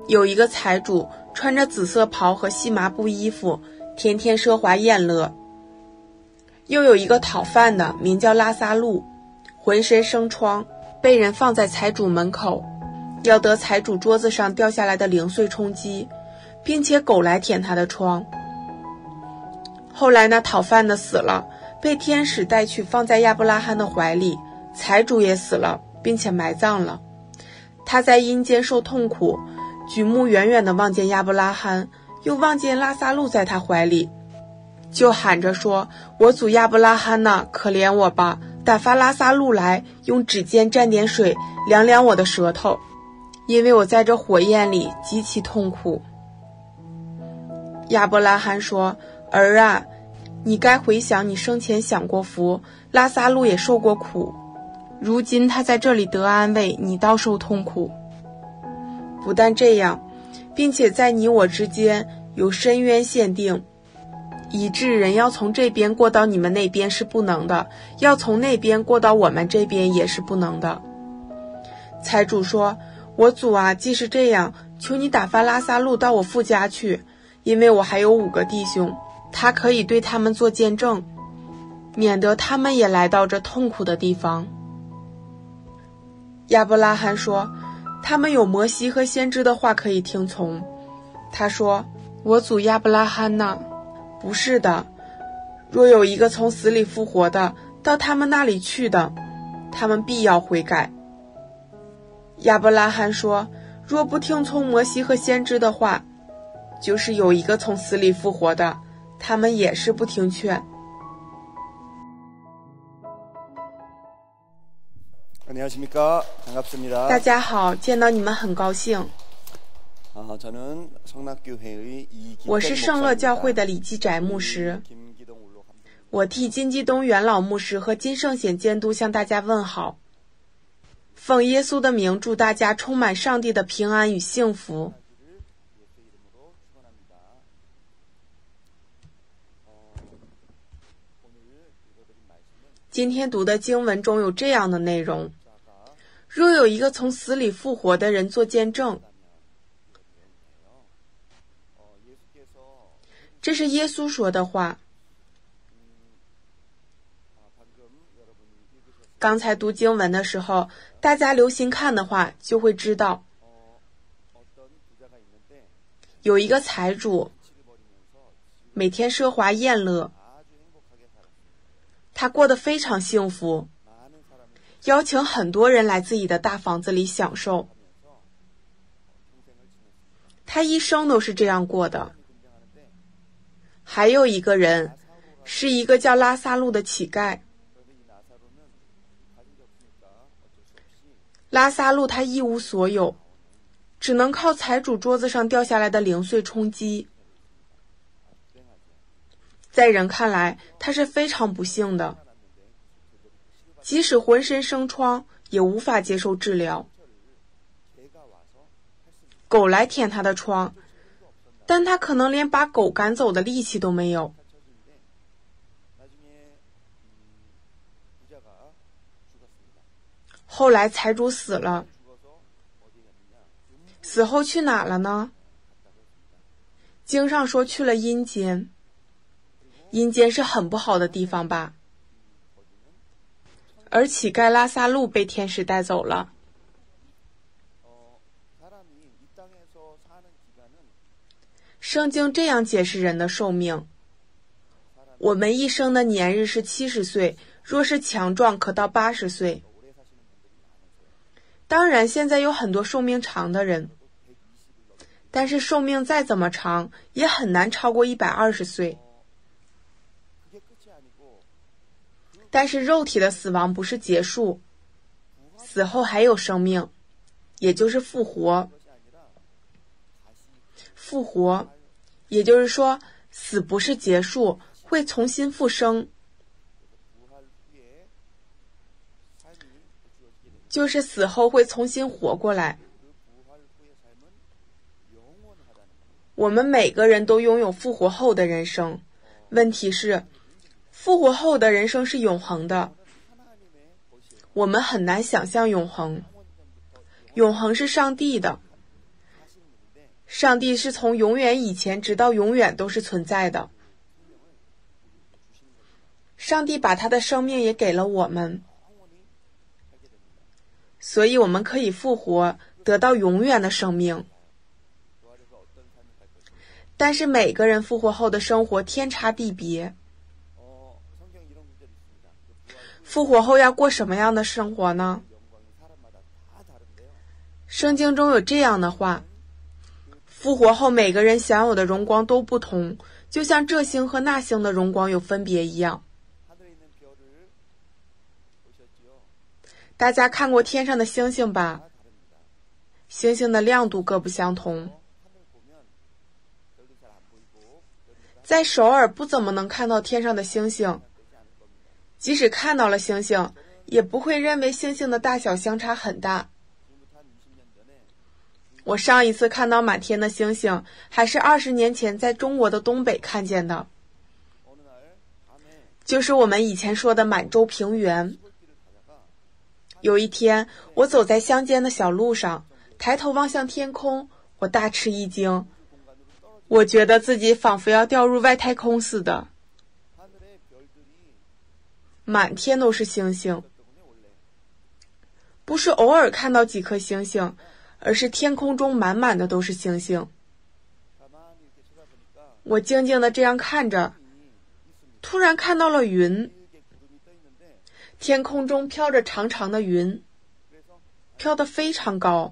有一个财主穿着紫色袍和细麻布衣服，天天奢华宴乐。又有一个讨饭的，名叫拉撒路，浑身生疮，被人放在财主门口，要得财主桌子上掉下来的零碎充饥，并且狗来舔他的疮。后来那讨饭的死了，被天使带去放在亚伯拉罕的怀里，财主也死了，并且埋葬了。他在阴间受痛苦，举目远远地望见亚伯拉罕，又望见拉撒路在他怀里，就喊着说：我祖亚伯拉罕哪，可怜我吧，打发拉撒路来，用指尖沾点水，凉凉我的舌头，因为我在这火焰里极其痛苦。亚伯拉罕说：儿啊，你该回想你生前享过福，拉撒路也受过苦，如今他在这里得安慰，你倒受痛苦。不但这样，并且在你我之间有深渊限定，以致人要从这边过到你们那边是不能的，要从那边过到我们这边也是不能的。财主说：我主啊，既是这样，求你打发拉撒路到我父家去，因为我还有5个弟兄，他可以对他们做见证，免得他们也来到这痛苦的地方。亚伯拉罕说：他们有摩西和先知的话可以听从。他说：我祖亚伯拉罕哪，不是的，若有一个从死里复活的到他们那里去的，他们必要悔改。亚伯拉罕说：若不听从摩西和先知的话，就是有一个从死里复活的，他们也是不听劝。大家好，见到你们很高兴。我是圣乐教会的李基宅牧师，我替金基东元老牧师和金圣显监督向大家问好。奉耶稣的名，祝大家充满上帝的平安与幸福。今天读的经文中有这样的内容：若有一个从死里复活的人做见证，这是耶稣说的话。刚才读经文的时候，大家留心看的话，就会知道，有一个财主，每天奢华宴乐，他过得非常幸福，邀请很多人来自己的大房子里享受。他一生都是这样过的。还有一个人，是一个叫拉撒路的乞丐。拉撒路他一无所有，只能靠财主桌子上掉下来的零碎充饥。在人看来，他是非常不幸的，即使浑身生疮，也无法接受治疗。狗来舔他的疮，但他可能连把狗赶走的力气都没有。后来财主死了，死后去哪了呢？经上说去了阴间。阴间是很不好的地方吧？而乞丐拉撒路被天使带走了。圣经这样解释人的寿命：我们一生的年日是70岁，若是强壮，可到80岁。当然，现在有很多寿命长的人，但是寿命再怎么长，也很难超过120岁。但是肉体的死亡不是结束，死后还有生命，也就是复活。复活，也就是说，死不是结束，会重新复生。就是死后会重新活过来。我们每个人都拥有复活后的人生，问题是，复活后的人生是永恒的，我们很难想象永恒。永恒是上帝的， 上帝是从永远以前直到永远都是存在的。上帝把他的生命也给了我们，所以我们可以复活，得到永远的生命。但是每个人复活后的生活天差地别。复活后要过什么样的生活呢？圣经中有这样的话：复活后每个人享有的荣光都不同，就像这星和那星的荣光有分别一样。大家看过天上的星星吧？星星的亮度各不相同。在首尔不怎么能看到天上的星星，即使看到了星星，也不会认为星星的大小相差很大。我上一次看到满天的星星，还是20年前在中国的东北看见的，就是我们以前说的满洲平原。有一天，我走在乡间的小路上，抬头望向天空，我大吃一惊，我觉得自己仿佛要掉入外太空似的，满天都是星星，不是偶尔看到几颗星星，而是天空中满满的都是星星。我静静地这样看着，突然看到了云，天空中飘着长长的云，飘得非常高。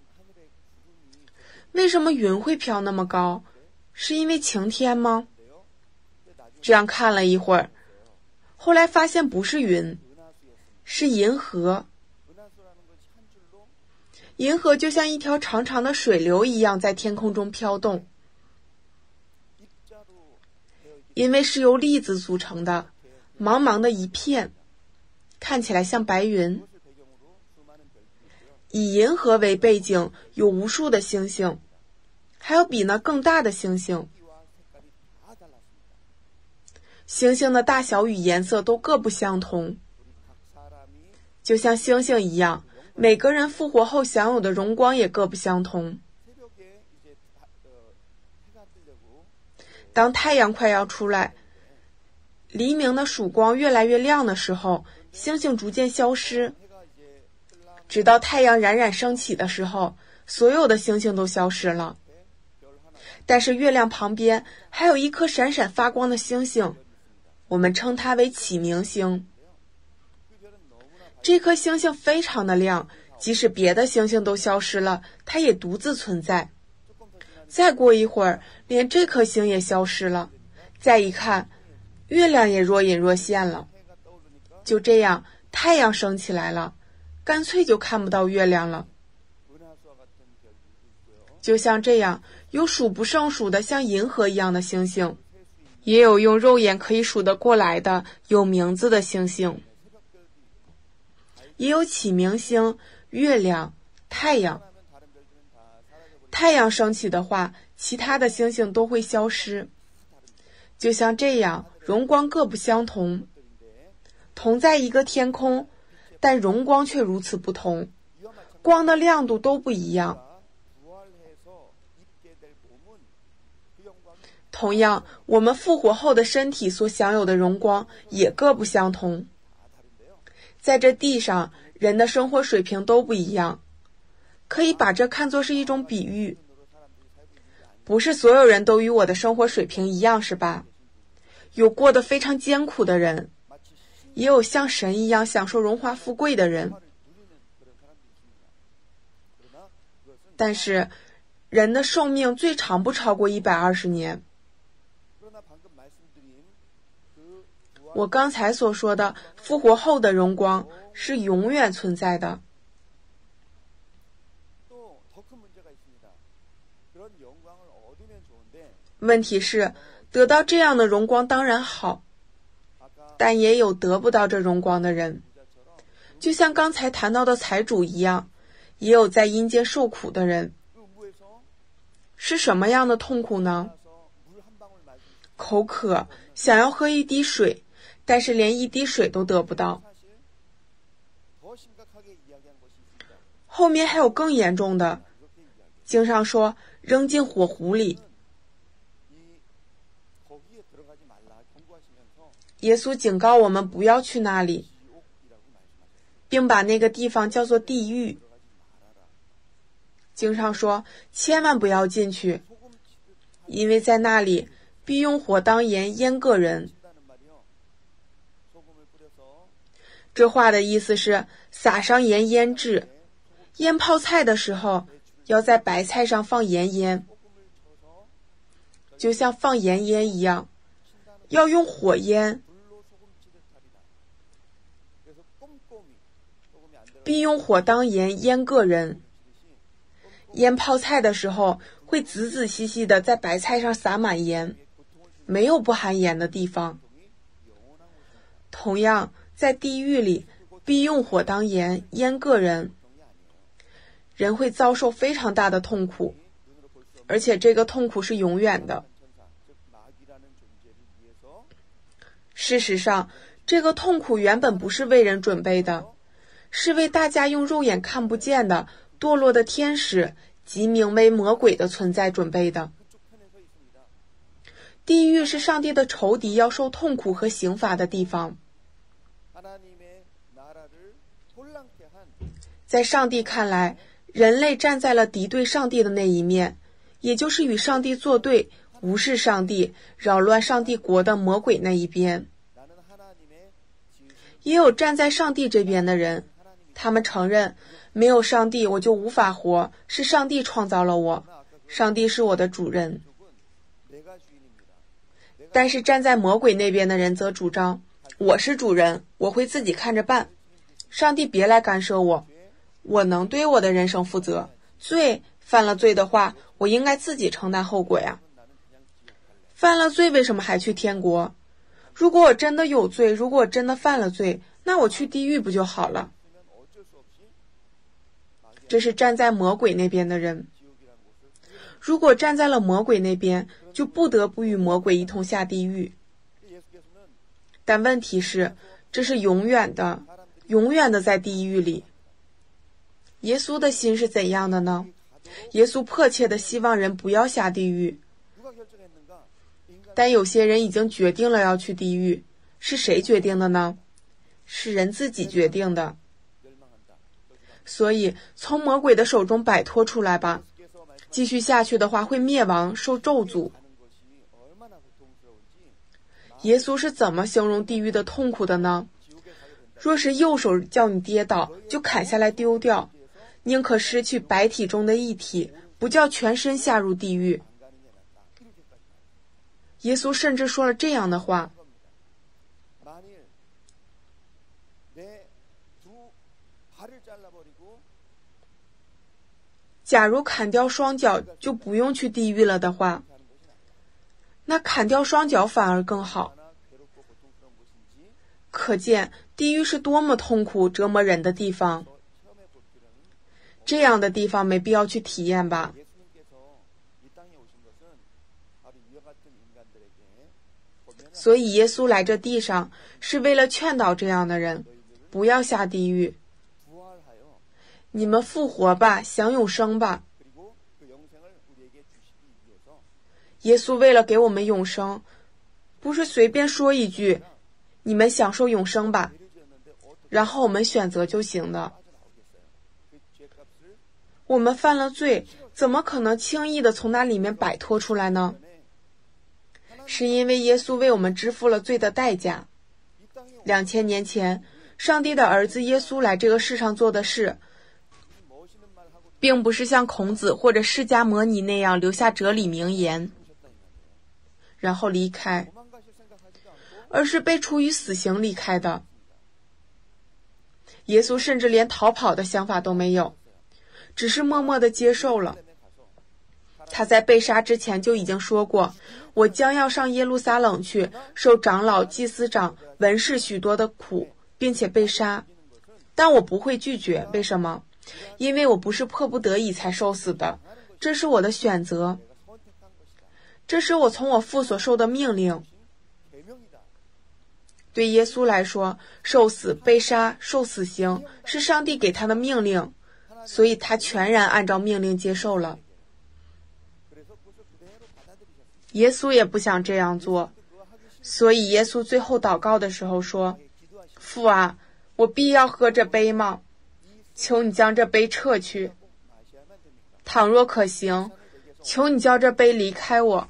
为什么云会飘那么高？是因为晴天吗？这样看了一会儿，后来发现不是云，是银河。银河就像一条长长的水流一样在天空中飘动，因为是由粒子组成的，茫茫的一片，看起来像白云。以银河为背景，有无数的星星，还有比那更大的星星。星星的大小与颜色都各不相同，就像星星一样，每个人复活后享有的荣光也各不相同。当太阳快要出来，黎明的曙光越来越亮的时候，星星逐渐消失，直到太阳冉冉升起的时候，所有的星星都消失了。但是月亮旁边还有一颗闪闪发光的星星，我们称它为启明星。这颗星星非常的亮，即使别的星星都消失了，它也独自存在。再过一会儿，连这颗星也消失了，再一看，月亮也若隐若现了。就这样，太阳升起来了，干脆就看不到月亮了。就像这样，有数不胜数的像银河一样的星星，也有用肉眼可以数得过来的有名字的星星，也有启明星、月亮、太阳。太阳升起的话，其他的星星都会消失。就像这样，荣光各不相同，同在一个天空，但荣光却如此不同，光的亮度都不一样。同样，我们复活后的身体所享有的荣光也各不相同。在这地上，人的生活水平都不一样，可以把这看作是一种比喻。不是所有人都与我的生活水平一样，是吧？有过得非常艰苦的人，也有像神一样享受荣华富贵的人。但是，人的寿命最长不超过120年。我刚才所说的复活后的荣光是永远存在的。问题是，得到这样的荣光当然好，但也有得不到这荣光的人。就像刚才谈到的财主一样，也有在阴间受苦的人。是什么样的痛苦呢？口渴，想要喝一滴水，但是连一滴水都得不到。后面还有更严重的， 经上说扔进火湖里。耶稣警告我们不要去那里，并把那个地方叫做地狱。经上说千万不要进去，因为在那里必用火当盐腌个人。这话的意思是撒上盐腌制，腌泡菜的时候要在白菜上放盐腌，就像放盐腌一样，要用火腌，必用火当盐腌个人。腌泡菜的时候会仔仔细细的在白菜上撒满盐，没有不含盐的地方。同样在地狱里必用火当盐腌个人，人会遭受非常大的痛苦，而且这个痛苦是永远的。事实上，这个痛苦原本不是为人准备的，是为大家用肉眼看不见的堕落的天使即名为魔鬼的存在准备的。地狱是上帝的仇敌要受痛苦和刑罚的地方。在上帝看来，人类站在了敌对上帝的那一面，也就是与上帝作对，无视上帝，扰乱上帝国的魔鬼那一边。也有站在上帝这边的人，他们承认没有上帝我就无法活，是上帝创造了我，上帝是我的主人。但是站在魔鬼那边的人则主张，我是主人，我会自己看着办，上帝别来干涉我，我能对我的人生负责，犯了罪的话，我应该自己承担后果呀。犯了罪为什么还去天国？如果我真的有罪，如果我真的犯了罪，那我去地狱不就好了？这是站在魔鬼那边的人。如果站在了魔鬼那边，就不得不与魔鬼一同下地狱。但问题是，这是永远的，永远的在地狱里。耶稣的心是怎样的呢？耶稣迫切的希望人不要下地狱，但有些人已经决定了要去地狱。是谁决定的呢？是人自己决定的。所以从魔鬼的手中摆脱出来吧，继续下去的话会灭亡，受咒诅。耶稣是怎么形容地狱的痛苦的呢？若是右手叫你跌倒，就砍下来丢掉，宁可失去百体中的一体，不叫全身下入地狱。耶稣甚至说了这样的话，假如砍掉双脚就不用去地狱了的话，那砍掉双脚反而更好。可见地狱是多么痛苦折磨人的地方，这样的地方没必要去体验吧。所以耶稣来这地上是为了劝导这样的人不要下地狱，你们复活吧，享永生吧。耶稣为了给我们永生，不是随便说一句你们享受永生吧，然后我们选择就行的。我们犯了罪，怎么可能轻易的从那里面摆脱出来呢？是因为耶稣为我们支付了罪的代价。2000年前，上帝的儿子耶稣来这个世上做的事，并不是像孔子或者释迦牟尼那样留下哲理名言然后离开，而是被处以死刑离开的。耶稣甚至连逃跑的想法都没有，只是默默地接受了。他在被杀之前就已经说过，我将要上耶路撒冷去，受长老、祭司长、文士许多的苦，并且被杀，但我不会拒绝。为什么？因为我不是迫不得已才受死的，这是我的选择，这是我从我父所受的命令。对耶稣来说，受死、被杀、受死刑是上帝给他的命令，所以他全然按照命令接受了。 耶稣也不想这样做，所以耶稣最后祷告的时候说：父啊，我必要喝这杯吗？求你将这杯撤去。倘若可行，求你叫这杯离开我。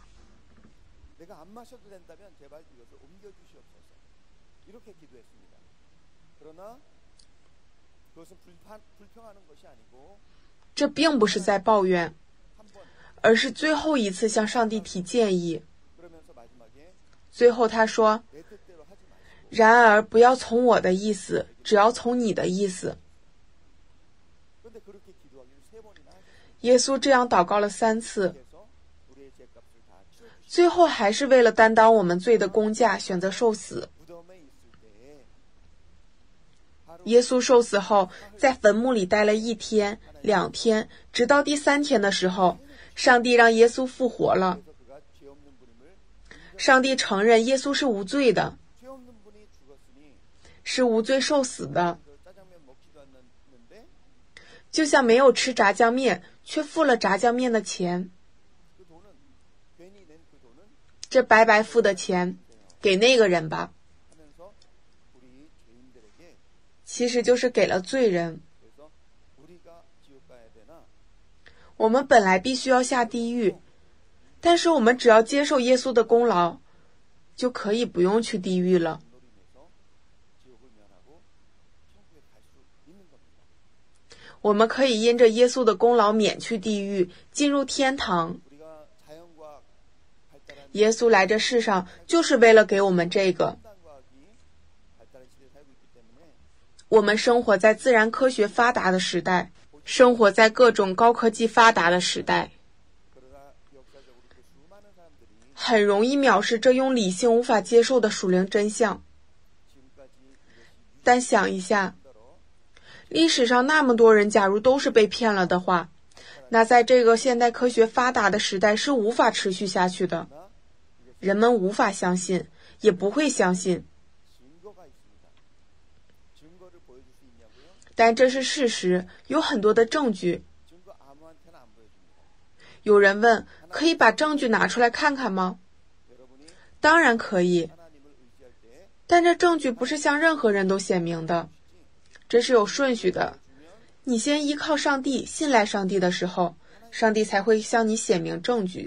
这并不是在抱怨，而是最后一次向上帝提建议。最后他说：然而不要从我的意思，只要从你的意思。耶稣这样祷告了3次，最后还是为了担当我们罪的工价，选择受死。耶稣受死后，在坟墓里待了1天、2天，直到第3天的时候，上帝让耶稣复活了。上帝承认耶稣是无罪的，是无罪受死的，就像没有吃炸酱面，却付了炸酱面的钱。这白白付的钱，给那个人吧，其实就是给了罪人。我们本来必须要下地狱，但是我们只要接受耶稣的功劳，就可以不用去地狱了。我们可以因着耶稣的功劳免去地狱，进入天堂。耶稣来这世上就是为了给我们这个。我们生活在自然科学发达的时代，生活在各种高科技发达的时代，很容易藐视这用理性无法接受的属灵真相。但想一下，历史上那么多人假如都是被骗了的话，那在这个现代科学发达的时代是无法持续下去的。人们无法相信，也不会相信。但这是事实，有很多的证据。有人问，可以把证据拿出来看看吗？当然可以，但这证据不是向任何人都显明的，这是有顺序的。你先依靠上帝，信赖上帝的时候，上帝才会向你显明证据。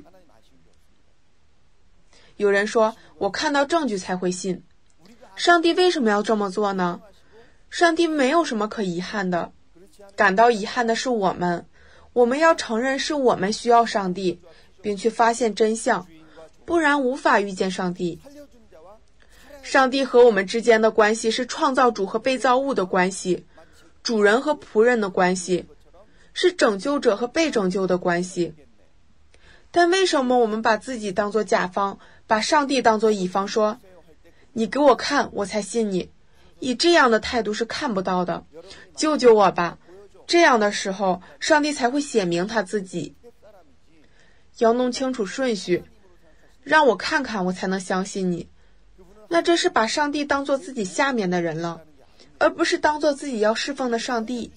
有人说，我看到证据才会信。上帝为什么要这么做呢？上帝没有什么可遗憾的，感到遗憾的是我们。我们要承认是我们需要上帝，并去发现真相，不然无法遇见上帝。上帝和我们之间的关系是创造主和被造物的关系，主人和仆人的关系，是拯救者和被拯救的关系。但为什么我们把自己当作甲方，把上帝当作乙方，说你给我看我才信你？以这样的态度是看不到的。救救我吧！这样的时候，上帝才会显明他自己。要弄清楚顺序，让我看看我才能相信你。那这是把上帝当作自己下面的人了，而不是当作自己要侍奉的上帝。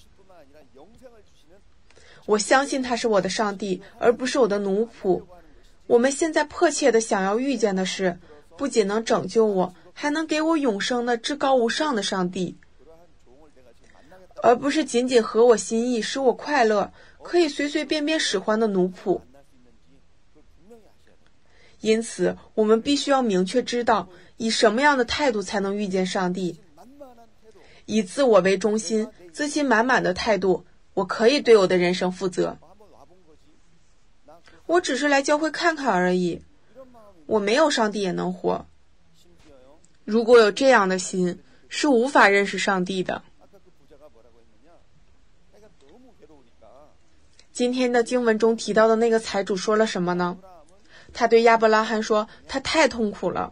我相信他是我的上帝，而不是我的奴仆。我们现在迫切的想要遇见的是，不仅能拯救我，还能给我永生的至高无上的上帝，而不是仅仅合我心意，使我快乐，可以随随便便使唤的奴仆。因此，我们必须要明确知道，以什么样的态度才能遇见上帝。以自我为中心、自信满满的态度，我可以对我的人生负责。我只是来教会看看而已，我没有上帝也能活。如果有这样的心，是无法认识上帝的。今天的经文中提到的那个财主说了什么呢？他对亚伯拉罕说，他太痛苦了。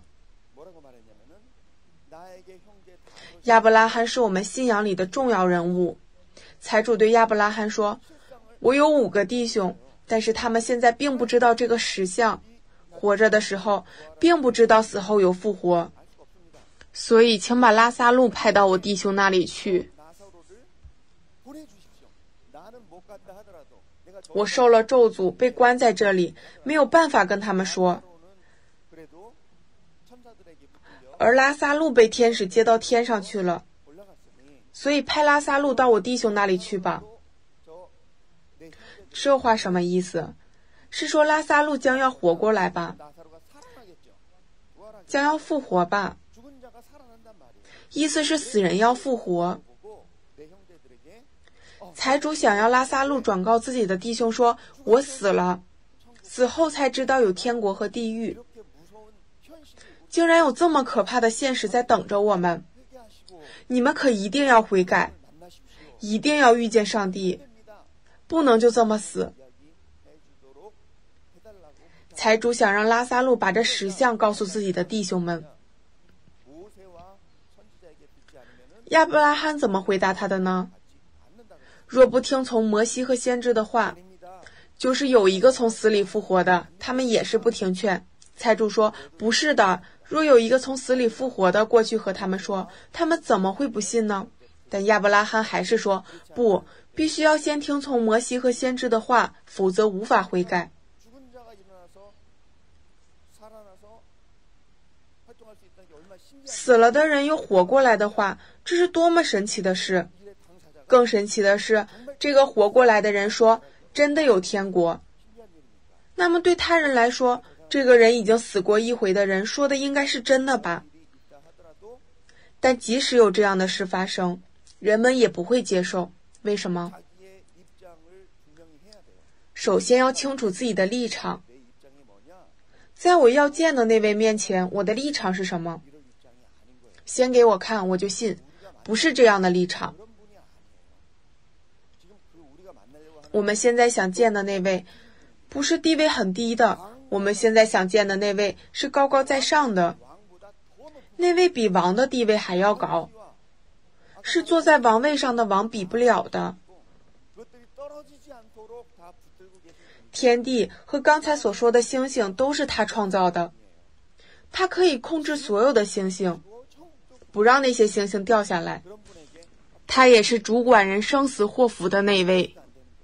亚伯拉罕是我们信仰里的重要人物。财主对亚伯拉罕说，我有5个弟兄，但是他们现在并不知道这个实相，活着的时候并不知道死后有复活，所以请把拉撒路派到我弟兄那里去。我受了咒诅，被关在这里，没有办法跟他们说。 而拉撒路被天使接到天上去了，所以派拉撒路到我弟兄那里去吧。这话什么意思？是说拉撒路将要活过来吧？将要复活吧？意思是死人要复活。财主想要拉撒路转告自己的弟兄说，我死了，死后才知道有天国和地狱，竟然有这么可怕的现实在等着我们，你们可一定要悔改，一定要遇见上帝，不能就这么死。财主想让拉撒路把这实相告诉自己的弟兄们。亚伯拉罕怎么回答他的呢？若不听从摩西和先知的话，就是有一个从死里复活的，他们也是不听劝。财主说，不是的，若有一个从死里复活的过去和他们说，他们怎么会不信呢？但亚伯拉罕还是说，不，必须要先听从摩西和先知的话，否则无法悔改。死了的人又活过来的话，这是多么神奇的事！更神奇的是，这个活过来的人说，真的有天国。那么对他人来说，这个人已经死过一回的人说的应该是真的吧？但即使有这样的事发生，人们也不会接受。为什么？首先要清楚自己的立场。在我要见的那位面前，我的立场是什么？先给我看，我就信，不是这样的立场。我们现在想见的那位，不是地位很低的，我们现在想见的那位是高高在上的，那位比王的地位还要高，是坐在王位上的王比不了的。天地和刚才所说的星星都是他创造的，他可以控制所有的星星，不让那些星星掉下来。他也是主管人生死祸福的那位。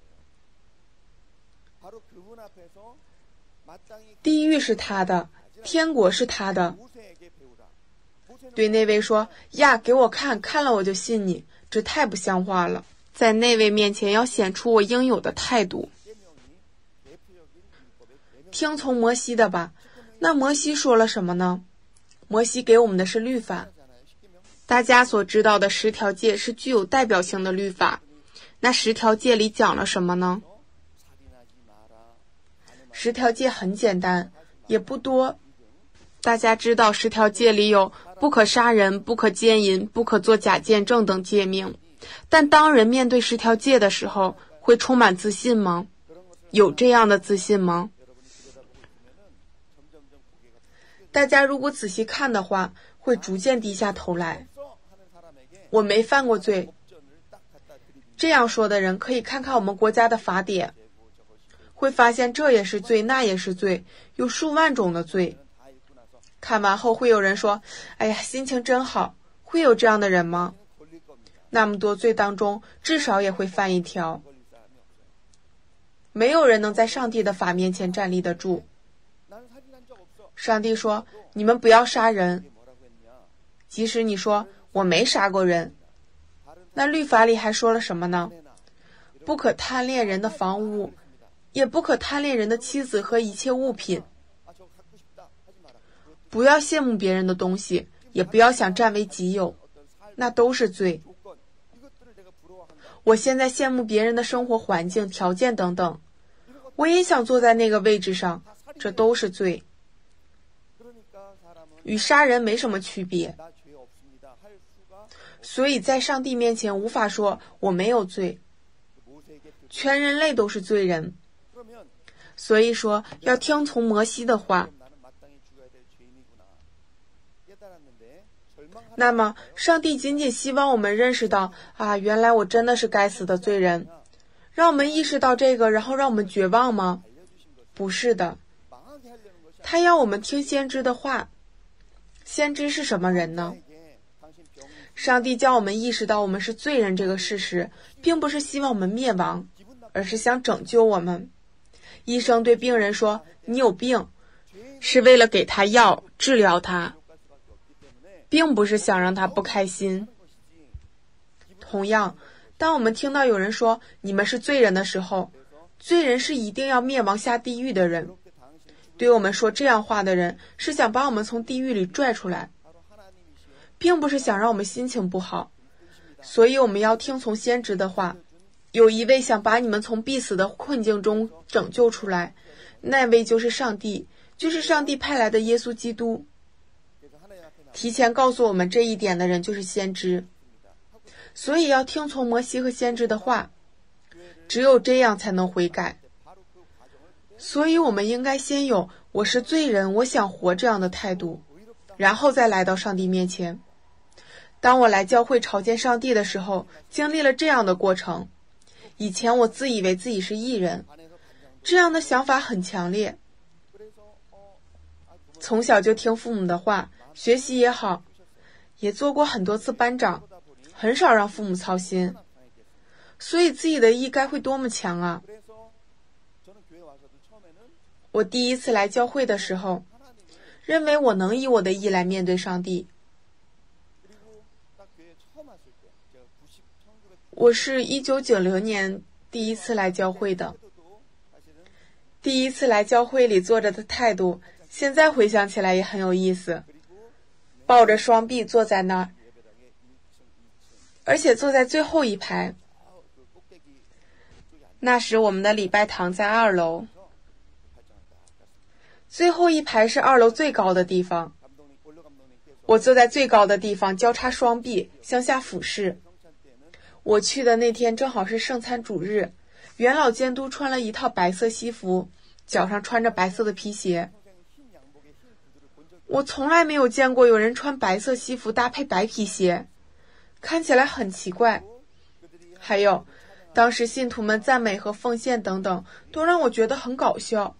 地狱是他的，天国是他的。对那位说，呀，给我看，看了我就信你，这太不像话了。在那位面前要显出我应有的态度。听从摩西的吧。那摩西说了什么呢？摩西给我们的是律法。大家所知道的10条诫是具有代表性的律法。那10条诫里讲了什么呢？10条诫很简单，也不多。大家知道10条诫里有不可杀人、不可奸淫、不可作假见证等诫命。但当人面对10条诫的时候，会充满自信吗？有这样的自信吗？大家如果仔细看的话，会逐渐低下头来。我没犯过罪。这样说的人可以看看我们国家的法典，会发现这也是罪，那也是罪，有数万种的罪。看完后会有人说，哎呀，心情真好。会有这样的人吗？那么多罪当中，至少也会犯1条。没有人能在上帝的法面前站立得住。上帝说，你们不要杀人。即使你说，我没杀过人，那律法里还说了什么呢？不可贪恋人的房屋，也不可贪恋人的妻子和一切物品。不要羡慕别人的东西，也不要想占为己有，那都是罪。我现在羡慕别人的生活环境、条件等等，我也想坐在那个位置上，这都是罪。与杀人没什么区别。所以在上帝面前无法说我没有罪，全人类都是罪人。所以说要听从摩西的话。那么上帝仅仅希望我们认识到原来我真的是该死的罪人，让我们意识到这个，然后让我们绝望吗？不是的，他要我们听先知的话。先知是什么人呢？上帝叫我们意识到我们是罪人这个事实，并不是希望我们灭亡，而是想拯救我们。医生对病人说，你有病，是为了给他药治疗他。 并不是想让他不开心。同样，当我们听到有人说你们是罪人的时候，罪人是一定要灭亡下地狱的人。对我们说这样话的人是想把我们从地狱里拽出来，并不是想让我们心情不好。所以我们要听从先知的话，有一位想把你们从必死的困境中拯救出来，那位就是上帝，就是上帝派来的耶稣基督。提前告诉我们这一点的人就是先知，所以要听从摩西和先知的话，只有这样才能悔改。所以我们应该先有我是罪人，我想活这样的态度，然后再来到上帝面前。当我来教会朝见上帝的时候，经历了这样的过程。以前我自以为自己是义人，这样的想法很强烈。从小就听父母的话，学习也好，也做过很多次班长，很少让父母操心，所以自己的义该会多么强啊！我第一次来教会的时候，认为我能以我的义来面对上帝。我是1990年第一次来教会的，第一次来教会里坐着的态度，现在回想起来也很有意思，抱着双臂坐在那儿，而且坐在最后一排。那时我们的礼拜堂在2楼，最后一排是2楼最高的地方。我坐在最高的地方，交叉双臂向下俯视。我去的那天正好是圣餐主日，元老监督穿了一套白色西服，脚上穿着白色的皮鞋。我从来没有见过有人穿白色西服搭配白皮鞋，看起来很奇怪。还有，当时信徒们赞美和奉献等等，都让我觉得很搞笑。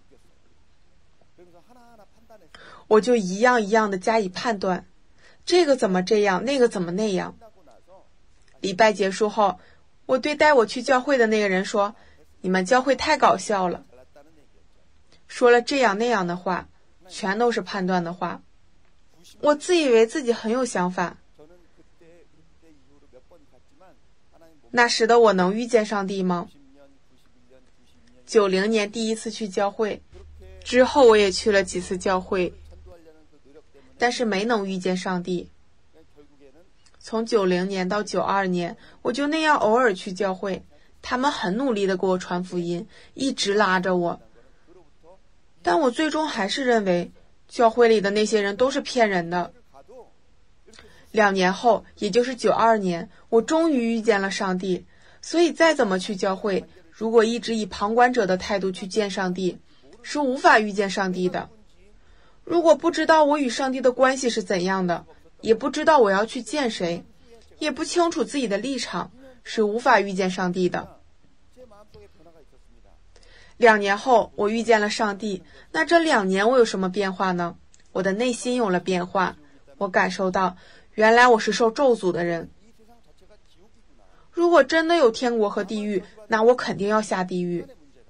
我就一样一样的加以判断，这个怎么这样，那个怎么那样。礼拜结束后，我对带我去教会的那个人说，你们教会太搞笑了。说了这样那样的话，全都是判断的话。我自以为自己很有想法。那时的我能遇见上帝吗？90年第一次去教会，之后我也去了几次教会，但是没能遇见上帝。从90年到92年，我就那样偶尔去教会，他们很努力地给我传福音，一直拉着我。但我最终还是认为，教会里的那些人都是骗人的。2年后，也就是92年，我终于遇见了上帝。所以再怎么去教会，如果一直以旁观者的态度去见上帝，是无法遇见上帝的。如果不知道我与上帝的关系是怎样的，也不知道我要去见谁，也不清楚自己的立场，是无法遇见上帝的。2年后，我遇见了上帝。那这2年我有什么变化呢？我的内心有了变化，我感受到，原来我是受咒诅的人。如果真的有天国和地狱，那我肯定要下地狱。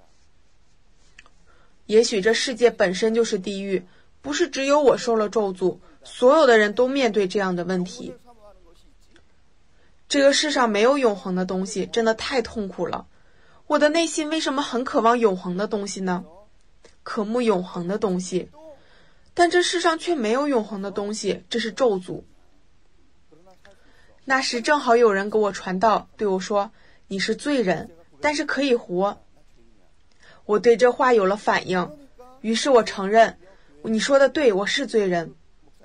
也许这世界本身就是地狱，不是只有我受了咒诅，所有的人都面对这样的问题。这个世上没有永恒的东西，真的太痛苦了。我的内心为什么很渴望永恒的东西呢？渴慕永恒的东西，但这世上却没有永恒的东西，这是咒诅。那时正好有人给我传道，对我说，你是罪人，但是可以活。我对这话有了反应，于是我承认，你说的对，我是罪人。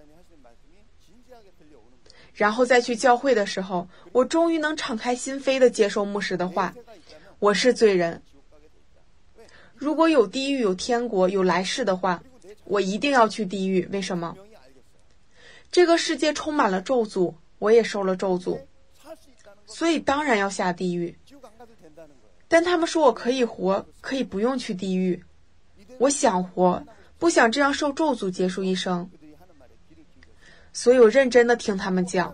然后再去教会的时候，我终于能敞开心扉地接受牧师的话，我是罪人。如果有地狱、有天国、有来世的话，我一定要去地狱。为什么？这个世界充满了咒诅，我也受了咒诅，所以当然要下地狱。但他们说我可以活，可以不用去地狱。我想活，不想这样受咒诅结束一生。所以我认真的听他们讲。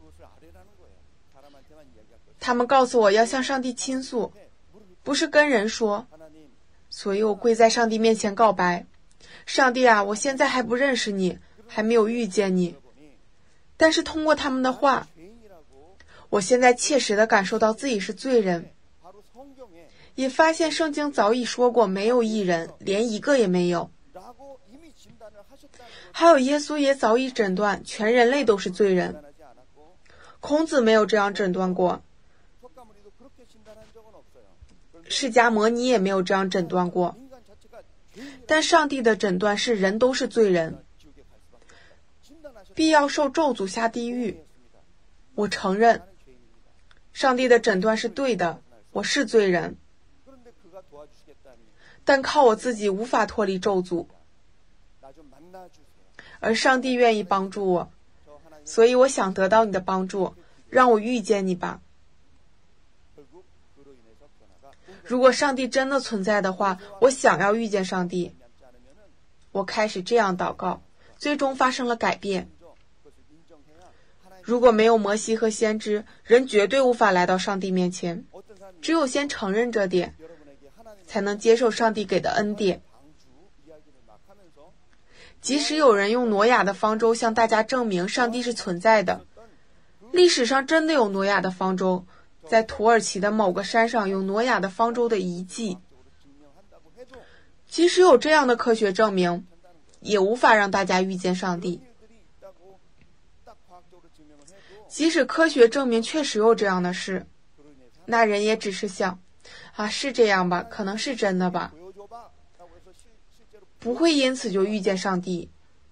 他们告诉我要向上帝倾诉，不是跟人说。所以我跪在上帝面前告白，上帝啊，我现在还不认识你，还没有遇见你， 但是通过他们的话，我现在切实地感受到自己是罪人，也发现圣经早已说过没有义人，连一个也没有。还有耶稣也早已诊断全人类都是罪人，孔子没有这样诊断过，释迦牟尼也没有这样诊断过，但上帝的诊断是人都是罪人，必要受咒诅下地狱。我承认上帝的诊断是对的，我是罪人，但靠我自己无法脱离咒诅，而上帝愿意帮助我，所以我想得到你的帮助，让我遇见你吧。如果上帝真的存在的话，我想要遇见上帝。我开始这样祷告，最终发生了改变。如果没有摩西和先知，人绝对无法来到上帝面前，只有先承认这点，才能接受上帝给的恩典。即使有人用挪亚的方舟向大家证明上帝是存在的，历史上真的有挪亚的方舟，在土耳其的某个山上有挪亚的方舟的遗迹。即使有这样的科学证明，也无法让大家遇见上帝。即使科学证明确实有这样的事，那人也只是想，是这样吧，可能是真的吧，不会因此就遇见上帝。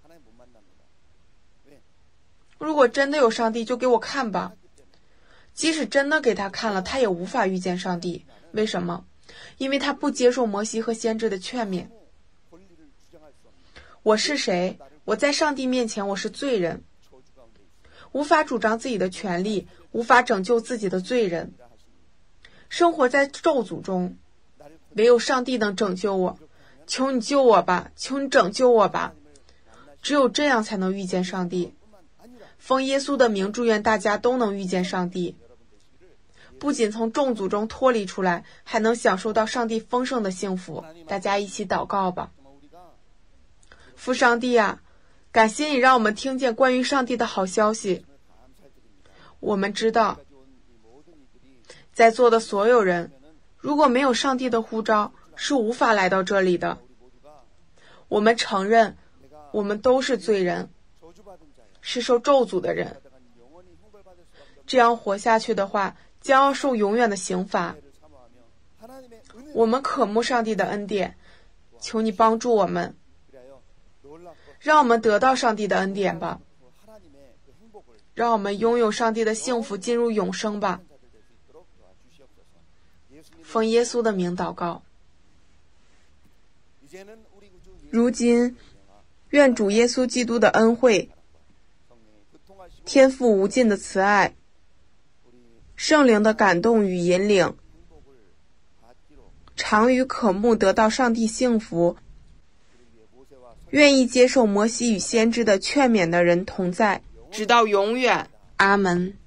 如果真的有上帝，就给我看吧。即使真的给他看了，他也无法遇见上帝。为什么？因为他不接受摩西和先知的劝勉。我是谁？我在上帝面前我是罪人，无法主张自己的权利，无法拯救自己的罪人，生活在咒诅中，唯有上帝能拯救我。求你救我吧，求你拯救我吧，只有这样才能遇见上帝。奉耶稣的名，祝愿大家都能遇见上帝，不仅从咒诅中脱离出来，还能享受到上帝丰盛的幸福。大家一起祷告吧。父上帝啊，感谢你让我们听见关于上帝的好消息。我们知道在座的所有人，如果没有上帝的呼召，是无法来到这里的。我们承认我们都是罪人，是受咒诅的人，这样活下去的话，将要受永远的刑罚。我们渴慕上帝的恩典，求你帮助我们，让我们得到上帝的恩典吧，让我们拥有上帝的幸福，进入永生吧。奉耶稣的名祷告。如今，愿主耶稣基督的恩惠、天父无尽的慈爱、圣灵的感动与引领，常与渴慕得到上帝幸福、愿意接受摩西与先知的劝勉的人同在，直到永远。阿门。